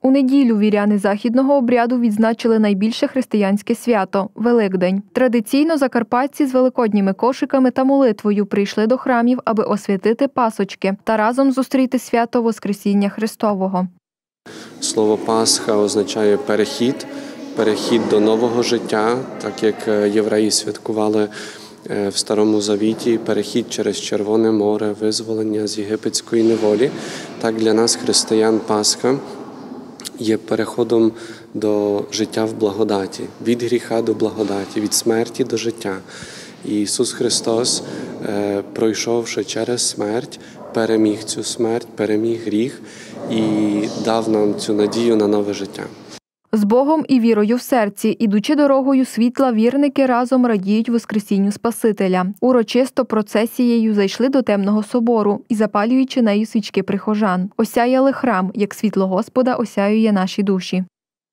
У неділю віряни західного обряду відзначили найбільше християнське свято – Великдень. Традиційно закарпатці з великодніми кошиками та молитвою прийшли до храмів, аби освятити пасочки та разом зустріти свято Воскресіння Христового. Слово «Пасха» означає перехід до нового життя, так як євреї святкували в Старому Завіті перехід через Червоне море, визволення з єгипетської неволі. Так для нас, християн, Пасха є переходом до життя в благодаті, від гріха до благодаті, від смерті до життя. І Ісус Христос, пройшовши через смерть, переміг цю смерть, переміг гріх і дав нам цю надію на нове життя. З Богом і вірою в серці, ідучи дорогою світла, вірники разом радіють Воскресінню Спасителя. Урочисто процесією зайшли до темного собору і, запалюючи нею свічки прихожан, осяяли храм, як світло Господа осяює наші душі.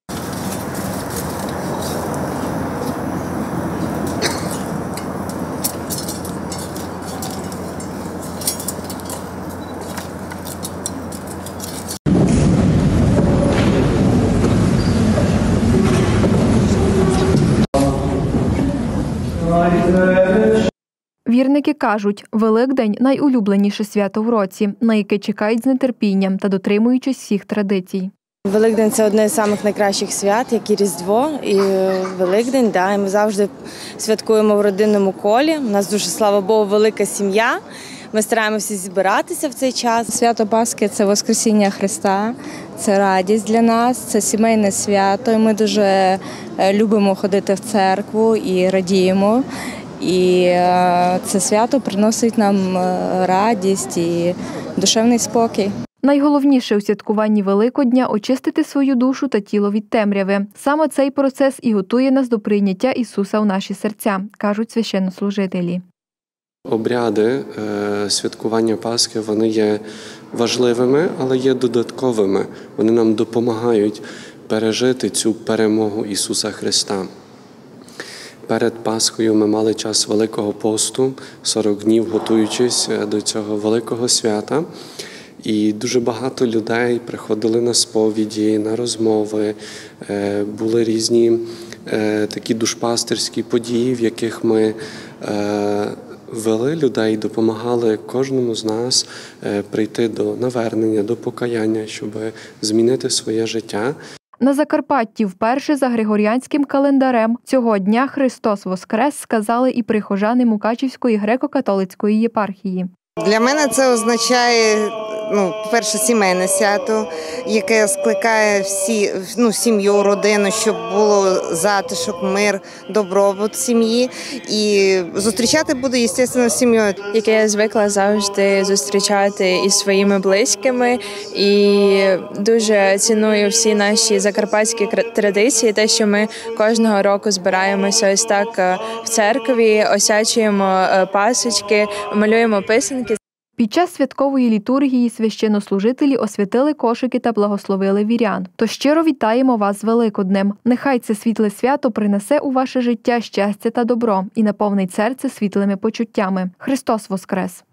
Вірники кажуть, Великдень – найулюбленіше свято в році, на яке чекають з нетерпінням та дотримуючись всіх традицій. Великдень – це одне з найкращих свят, як і Різдво, і Великдень. І ми завжди святкуємо в родинному колі. У нас дуже, слава Богу, велика сім'я. Ми стараємося збиратися в цей час. Свято Пасхи – це Воскресіння Христа, це радість для нас, це сімейне свято. І ми дуже любимо ходити в церкву і радіємо. І це свято приносить нам радість і душевний спокій. Найголовніше у святкуванні Великодня – очистити свою душу та тіло від темряви. Саме цей процес і готує нас до прийняття Ісуса в наші серця, кажуть священнослужителі. Обряди святкування Пасхи, вони є важливими, але є додатковими. Вони нам допомагають пережити цю перемогу Ісуса Христа. Перед Пасхою ми мали час Великого посту, 40 днів готуючись до цього великого свята. І дуже багато людей приходили на сповіді, на розмови, були різні такі душпастерські події, в яких ми вели людей, допомагали кожному з нас прийти до навернення, до покаяння, щоб змінити своє життя. На Закарпатті вперше за григоріанським календарем цього дня Христос Воскрес сказали і прихожани Мукачівської греко-католицької єпархії. Для мене це означає, по-перше, сімейне свято, яке скликає сім'ю, родину, щоб було затишок, мир, добробут сім'ї. І зустрічати буду, звісно, сім'єю. Яке я звикла завжди зустрічати із своїми близькими. І дуже ціную всі наші закарпатські традиції, те, що ми кожного року збираємося ось так в церкві, осячуємо пасочки, малюємо писанки. Під час святкової літургії священнослужителі освятили кошики та благословили вірян. То щиро вітаємо вас з Великоднем. Нехай це світле свято принесе у ваше життя щастя та добро і наповнить серце світлими почуттями. Христос Воскрес!